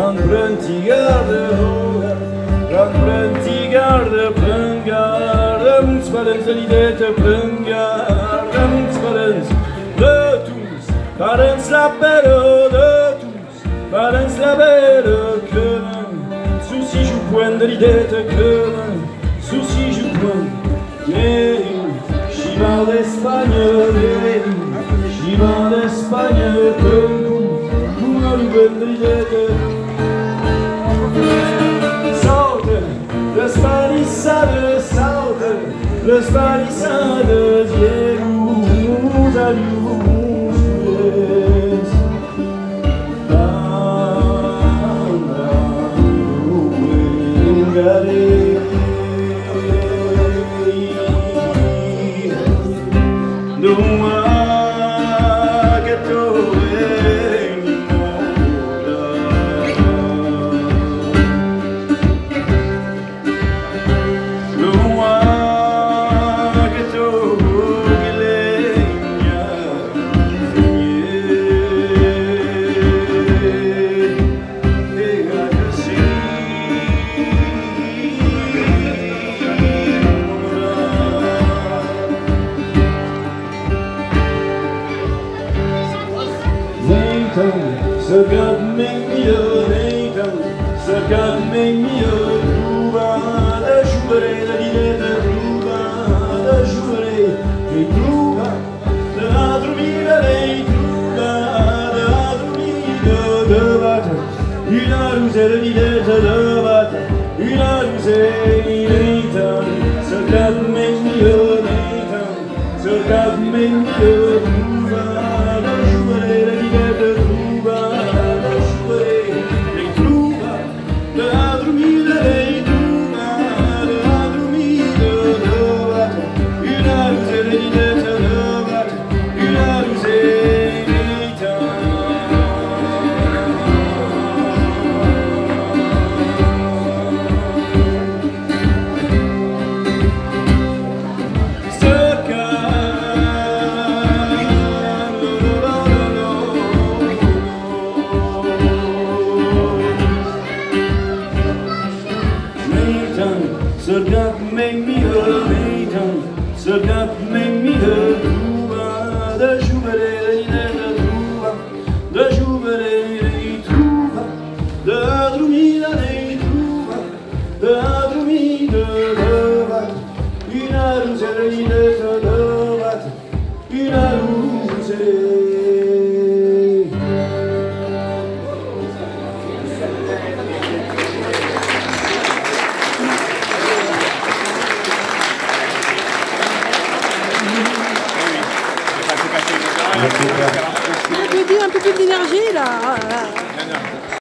Pren garde, Mutzvalens de l'idée, pren garde, Mutzvalens de tous, parens la belle de tous, parens la belle que souci joue point de l'idée que souci joue point, mais Chivan d'Espagne, Chivan d'Espagne, que nous de l'idée que Los palisades, los palisades, llegus a lluces. Segat mengio neitam, segat mengio truba da jubere da dineta truba da jubere che truba da dormire lei truba da dormire de vata una luce de dineta de vata una luce neitam, segat mengio neitam, segat mengio truba da jubere da dineta truba Segat mengio neitam, segat mengio truba da jubere da truba da jubere truba da dormire lei truba da dormire de vata una luce de dineta de vata una luce. Un peu plus d'énergie là.